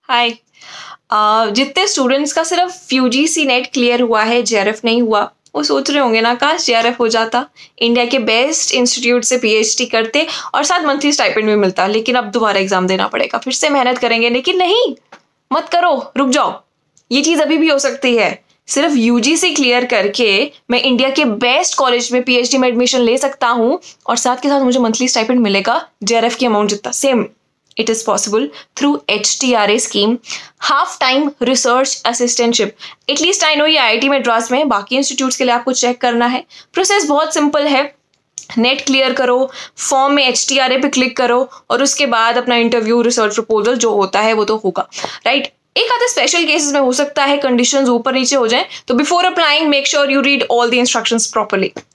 हाय। जितने स्टूडेंट्स का सिर्फ यूजीसी नेट क्लियर हुआ है, जेआरएफ नहीं हुआ, वो सोच रहे होंगे ना, काश जेआरएफ हो जाता, इंडिया के बेस्ट इंस्टीट्यूट से पीएचडी करते और साथ मंथली स्टाइपेंड भी मिलता। लेकिन अब दोबारा एग्जाम देना पड़ेगा, फिर से मेहनत करेंगे। लेकिन नहीं, मत करो, रुक जाओ, ये चीज अभी भी हो सकती है। सिर्फ यूजीसी क्लियर करके मैं इंडिया के बेस्ट कॉलेज में पीएचडी में एडमिशन ले सकता हूँ और साथ के साथ मुझे मंथली स्टाइपेंड मिलेगा जेआरएफ की अमाउंट जितना, same. It is possible through HTRA scheme, half time research assistantship. At least I know ये IIT मद्रास में है, बाकी इंस्टीट्यूट्स के लिए आपको चेक करना है। प्रोसेस बहुत सिंपल है, नेट क्लियर करो, फॉर्म में HTRA पे क्लिक करो और उसके बाद अपना इंटरव्यू, रिसर्च प्रपोजल जो होता है वो तो होगा, राइट। एक आधे स्पेशल केसेस में हो सकता है कंडीशंस ऊपर नीचे हो जाएं, तो before applying make sure you read all the instructions properly.